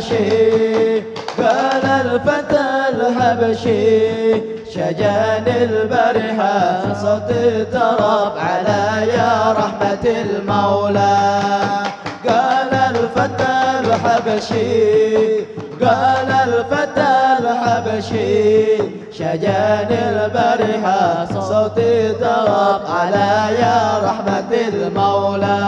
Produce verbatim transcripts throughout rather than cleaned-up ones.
الحبشي قال الفتى الحبشي شجاني البرحة صوت التراب على يا رحمة المولى. قال الفتى الحبشي قال الفتى الحبشي شجاني البرحة صوت التراب على يا رحمة المولى.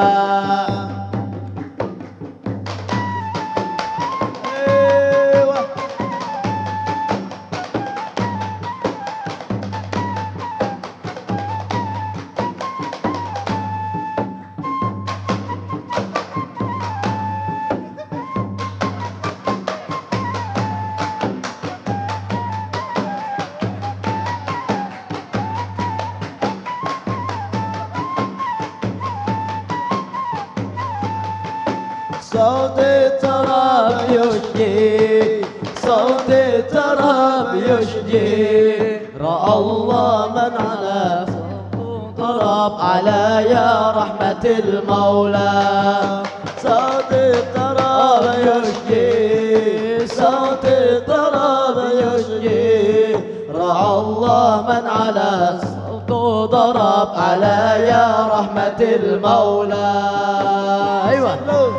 صوت التراب يشجي صوت التراب يشجي رأى الله من على صوت التراب على يا رحمة المولى. صوت التراب يشجي صوت التراب يشجي رأى الله من على صوت ضرب على يا رحمة المولى. أيوة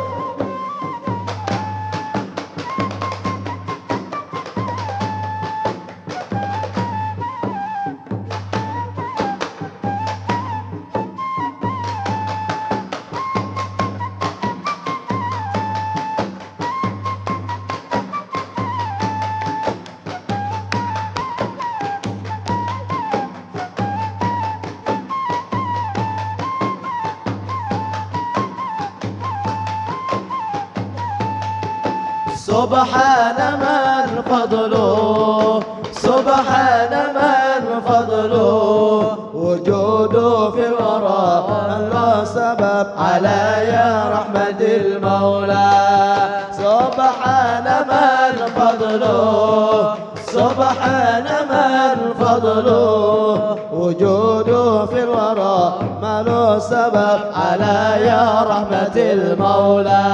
سبحان من فضله سبحان من فضله وجوده في الورى الله سبب على يا رحمة المولى. سبحان من فضله سبحان من فضله وجوده في الورى ما له سبب على يا رحمة المولى.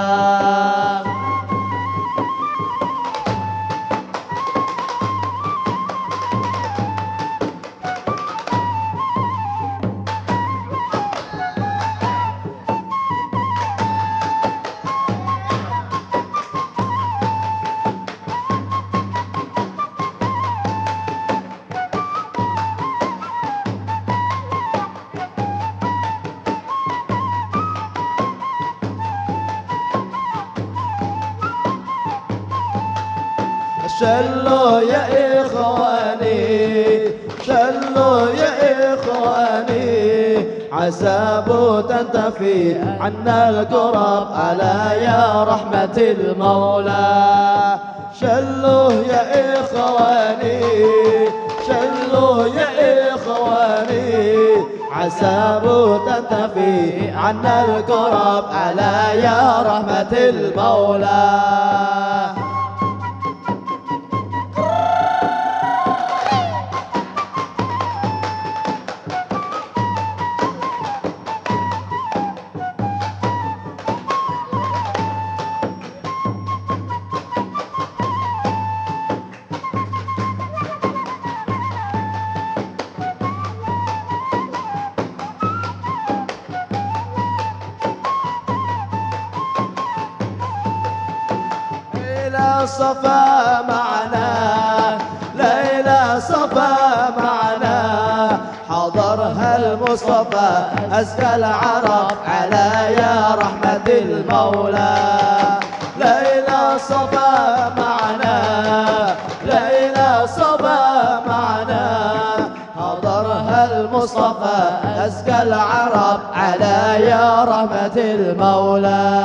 شلوا يا إخواني شلوا يا إخواني عسابوا تنتفي عنا الكرب على يا رحمة المولى. شلوا يا إخواني شلوا يا إخواني عسابوا تنتفي عنا الكرب على يا رحمة المولى. صفا معنا ليلى صفا معنا حضرها المصطفى أزكى العرب على يا رحمة المولى. ليلى صفا معنا ليلى صفا معنا حضرها المصطفى أزكى العرب على يا رحمة المولى.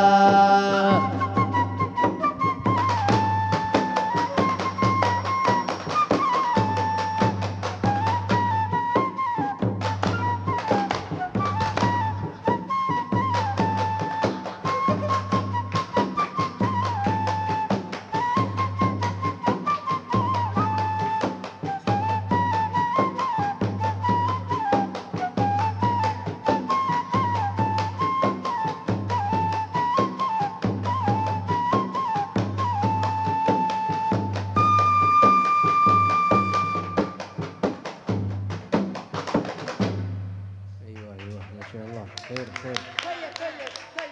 شاء الله خير خير. طيب طيب